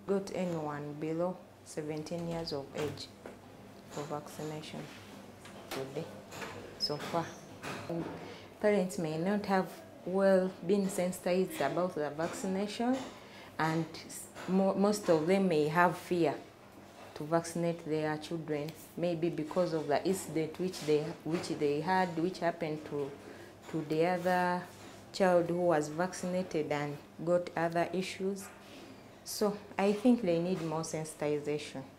got anyone below 17 years of age for vaccination today so far. Parents may not have well been sensitized about the vaccination, and most of them may have fear to vaccinate their children, maybe because of the incident which happened to the other child who was vaccinated and got other issues. So I think they need more sensitization.